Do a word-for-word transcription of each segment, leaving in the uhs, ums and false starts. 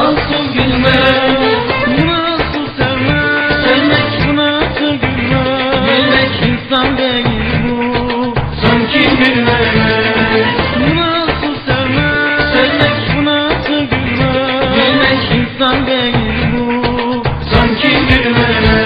nasıl gülmek, bu nasıl sevmek, sevmek, bu nasıl gülmek, gülmek, insan değil bu, sanki gülmek, bu nasıl sevmek, sevmek, bu nasıl gülmek, gülmek, insan değil bu, sanki gülmek.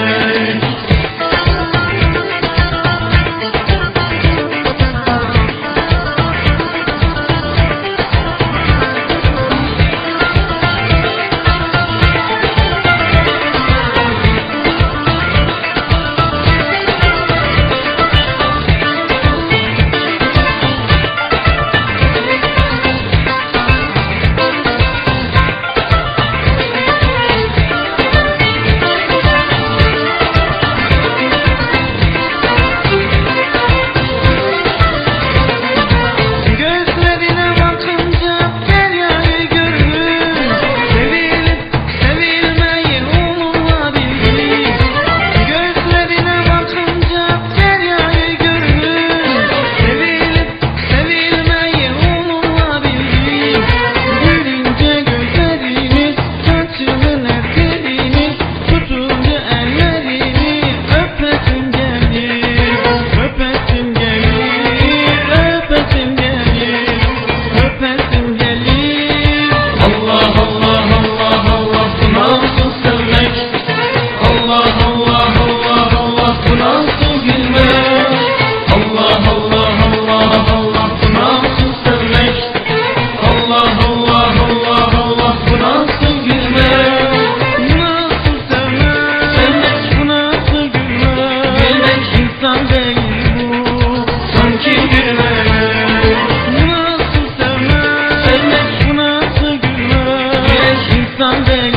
gözlerine bakınca deryayı görür, sevilip sevilmeyi onunla bilir. Gözlerine bakınca deryayı görür, sevilip sevilmeyi onunla bilir. Gülünce gözleriniz, saçının etleriniz, tutunca ellerini öpesim gelir, öpesim gelir, öpesim gelir, öpesim gelir. Allah Allah Allah Allah, bu nasıl sevmek, Allah Allah Allah Allah, bu nasıl gülmek, Allah Allah Allah Allah, bu nasıl sevmek, Allah Allah Allah Allah, bu nasıl gülmek, Bu nasıl sevmek, sevmek, bu nasıl gülmek, gülmek, insan değil bu, sanki gülmek, bu nasıl sevmek, sevmek, bu nasıl gülmek, gülmek, insan değil.